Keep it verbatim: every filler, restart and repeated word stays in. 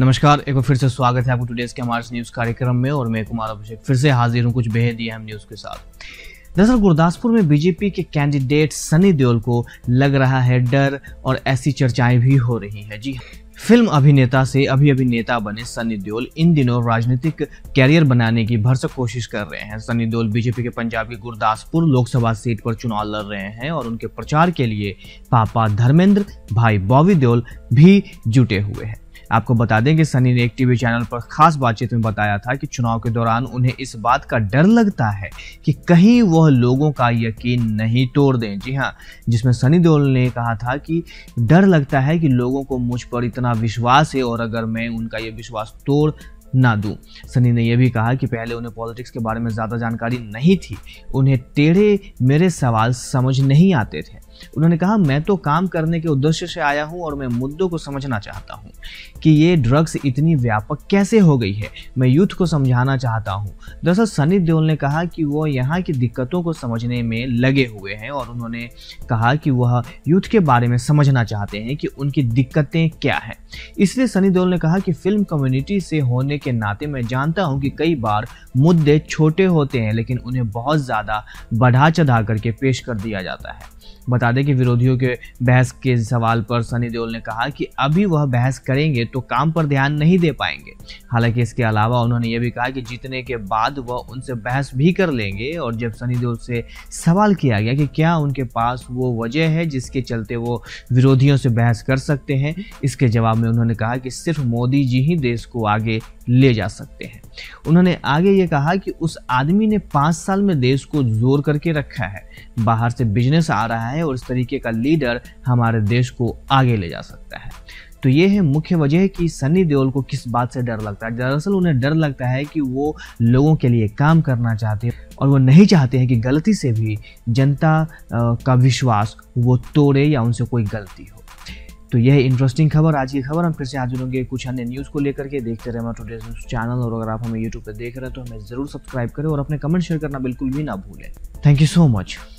नमस्कार, एक बार फिर से स्वागत है आपको टुडेज के हमारे न्यूज कार्यक्रम में। और मैं कुमार अभिषेक फिर से हाजिर हूं कुछ बेहद ही अहम न्यूज के साथ। दरअसल गुरदासपुर में बीजेपी के कैंडिडेट सनी देओल को लग रहा है डर और ऐसी चर्चाएं भी हो रही है। जी फिल्म अभिनेता से अभी अभी नेता बने सनी देओल इन दिनों राजनीतिक कैरियर बनाने की भरसक कोशिश कर रहे हैं। सनी देओल बीजेपी के पंजाब के गुरदासपुर लोकसभा सीट पर चुनाव लड़ रहे हैं और उनके प्रचार के लिए पापा धर्मेंद्र, भाई बॉबी देओल भी जुटे हुए हैं। आपको बता दें कि सनी ने एक टीवी चैनल पर खास बातचीत में बताया था कि चुनाव के दौरान उन्हें इस बात का डर लगता है कि कहीं वह लोगों का यकीन नहीं तोड़ दें। जी हाँ, जिसमें सनी देओल ने कहा था कि डर लगता है कि लोगों को मुझ पर इतना विश्वास है और अगर मैं उनका ये विश्वास तोड़ ना दूं। सनी ने यह भी कहा कि पहले उन्हें पॉलिटिक्स के बारे में ज़्यादा जानकारी नहीं थी, उन्हें टेढ़े मेरे सवाल समझ नहीं आते थे। उन्होंने कहा, मैं तो काम करने के उद्देश्य से आया हूं और मैं मुद्दों को समझना चाहता हूं कि ये ड्रग्स इतनी व्यापक कैसे हो गई है। मैं यूथ को समझाना चाहता हूं। दरअसल सनी देओल ने कहा कि वो यहाँ की दिक्कतों को समझने में लगे हुए हैं और उन्होंने कहा कि वह यूथ के बारे में समझना चाहते हैं कि उनकी दिक्कतें क्या हैं। इसलिए सनी देओल ने कहा कि फिल्म कम्युनिटी से होने के नाते मैं जानता हूं कि कई बार मुद्दे छोटे होते हैं लेकिन उन्हें बहुत ज़्यादा बढ़ा चढ़ा करके पेश कर दिया जाता है। बता दें कि विरोधियों के बहस के सवाल पर सनी देओल ने कहा कि अभी वह बहस करेंगे तो काम पर ध्यान नहीं दे पाएंगे। हालांकि इसके अलावा उन्होंने यह भी कहा कि जीतने के बाद वह उनसे बहस भी कर लेंगे। और जब सनी देओल से सवाल किया गया कि क्या उनके पास वो वजह है जिसके चलते वो विरोधियों से बहस कर सकते हैं, इसके जवाब में उन्होंने कहा कि सिर्फ मोदी जी ही देश को आगे ले जा सकते हैं। उन्होंने आगे ये कहा कि उस आदमी ने पाँच साल में देश को जोर करके रखा है, बाहर से बिजनेस आ रहा है और इस तरीके का लीडर हमारे देश को आगे ले जा सकता है। तो ये है मुख्य वजह कि सनी देओल को किस बात से डर लगता है। दरअसल उन्हें डर लगता है कि वो लोगों के लिए काम करना चाहते हैं और वो नहीं चाहते हैं कि गलती से भी जनता का विश्वास वो तोड़े या उनसे कोई गलती हो। तो यह इंटरेस्टिंग खबर, आज की खबर। हम फिर से हाजिर होंगे कुछ अन्य न्यूज़ को लेकर के। देखते रहे हमारा टुडेज न्यूज़ चैनल और अगर आप हमें यूट्यूब पर देख रहे हैं तो हमें ज़रूर सब्सक्राइब करें और अपने कमेंट शेयर करना बिल्कुल भी ना भूलें। Thank you so much.